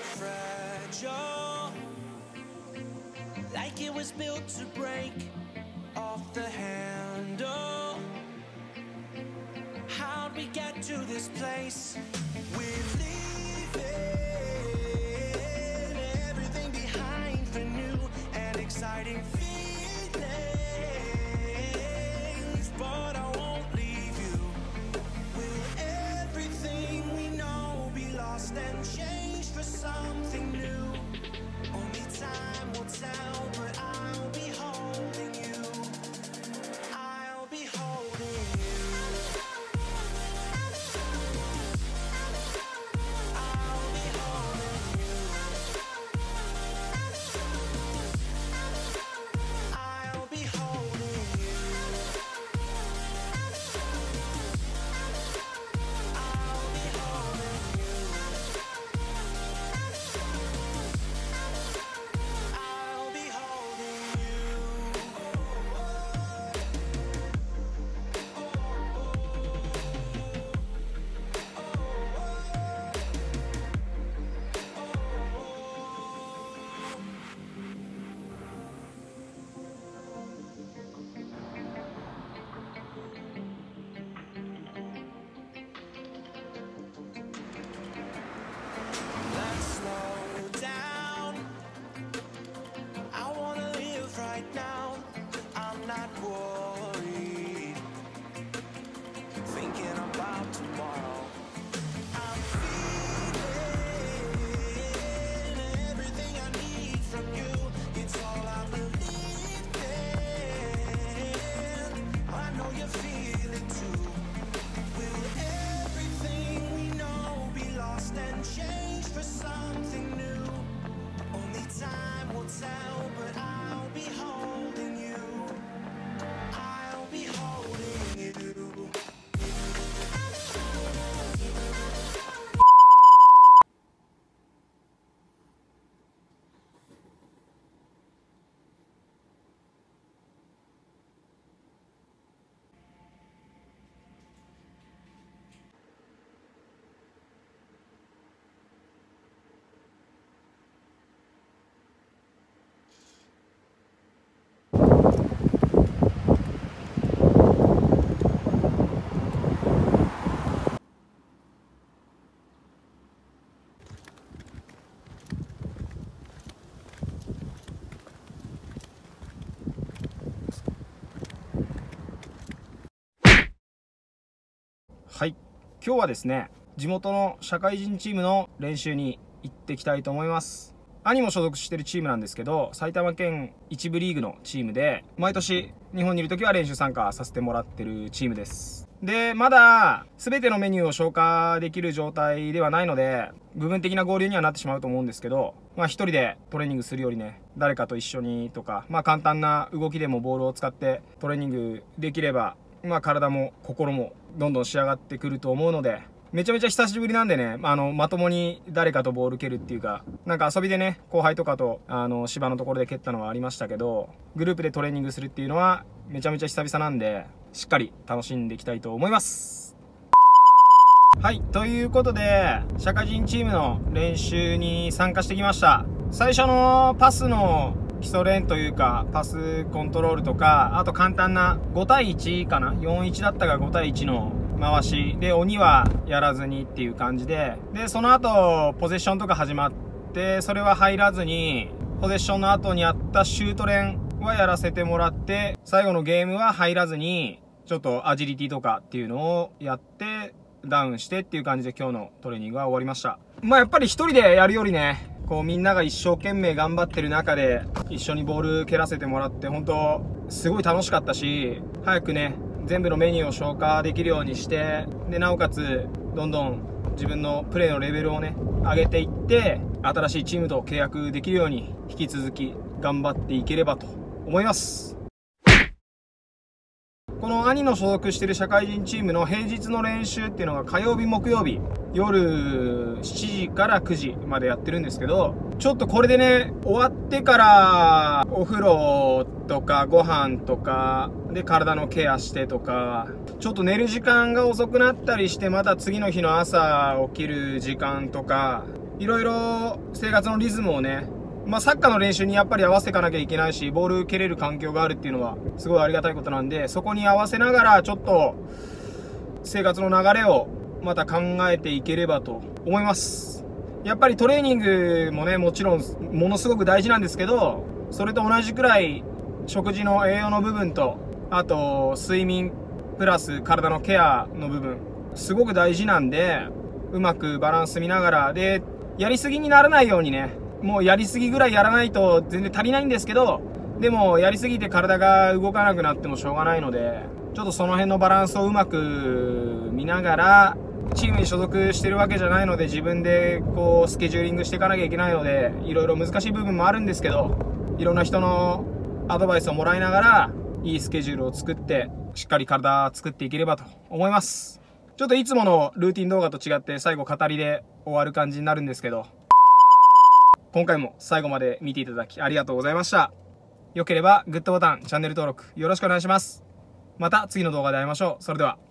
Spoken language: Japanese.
fragile, like it was built to break off the handle. How'd we get to this place? We're leaving everything behind for new and exciting feelings, but I won't leave you. Will everything we know be lost and changed for something new? Only time will tell, but I'll be holding you. I'll be holding you. I'll be holding you. I'll be holding you. I'll be holding you. I'll be holding you. Let's slow down. I wanna live right now. I'm not worried, thinking about tomorrow. I'm feeling everything I need from you. It's all I believe in. I know you feel it too. Will everything we know be lost and changed for something new? Only time will tell, but I'll be holding you. I'll be holding you. はい、今日はですね、地元の社会人チームの練習に行ってきたいと思います。兄も所属してるチームなんですけど、埼玉県一部リーグのチームで、毎年日本にいる時は練習参加させてもらってるチームです。で、まだ全てのメニューを消化できる状態ではないので、部分的な合流にはなってしまうと思うんですけど、一人でトレーニングするよりね、誰かと一緒にとか、簡単な動きでもボールを使ってトレーニングできれば、体も心もどんどん仕上がってくると思うので、めちゃめちゃ久しぶりなんでね、まともに誰かとボール蹴るっていうか、なんか遊びでね、後輩とかと芝のところで蹴ったのはありましたけど、グループでトレーニングするっていうのはめちゃめちゃ久々なんで、しっかり楽しんでいきたいと思います。はい、ということで社会人チームの練習に参加してきました。最初のパスの基礎練というか、パスコントロールとか、あと簡単な5対1かな、4-1だったが5対1の回しで、鬼はやらずにっていう感じで、その後ポゼッションとか始まって、それは入らずに、ポゼッションの後にあったシュート練はやらせてもらって、最後のゲームは入らずに、ちょっとアジリティとかっていうのをやってダウンしてっていう感じで、今日のトレーニングは終わりました。やっぱり一人でやるよりね、こうみんなが一生懸命頑張ってる中で一緒にボール蹴らせてもらって、本当すごい楽しかったし、早くね全部のメニューを消化できるようにして、でなおかつどんどん自分のプレーのレベルをね上げていって、新しいチームと契約できるように引き続き頑張っていければと思います。この兄の所属している社会人チームの平日の練習っていうのが火曜日木曜日夜7時から9時までやってるんですけど、ちょっとこれでね終わってからお風呂とかご飯とかで体のケアしてとか、ちょっと寝る時間が遅くなったりして、また次の日の朝起きる時間とかいろいろ生活のリズムをね、サッカーの練習にやっぱり合わせていかなきゃいけないし、ボール蹴れる環境があるっていうのはすごいありがたいことなんで、そこに合わせながらちょっと生活の流れをまた考えていければと思います。やっぱりトレーニングもね、もちろんものすごく大事なんですけど、それと同じくらい食事の栄養の部分と、あと睡眠プラス体のケアの部分すごく大事なんで、うまくバランス見ながらで、やりすぎにならないようにね、もうやりすぎぐらいやらないと全然足りないんですけど、でもやりすぎて体が動かなくなってもしょうがないので、ちょっとその辺のバランスをうまく見ながら、チームに所属してるわけじゃないので、自分でこうスケジューリングしていかなきゃいけないので、いろいろ難しい部分もあるんですけど、いろんな人のアドバイスをもらいながらいいスケジュールを作ってしっかり体作っていければと思います。ちょっといつものルーティン動画と違って最後語りで終わる感じになるんですけど、今回も最後まで見ていただきありがとうございました。よければグッドボタン、チャンネル登録よろしくお願いします。また次の動画で会いましょう。それでは。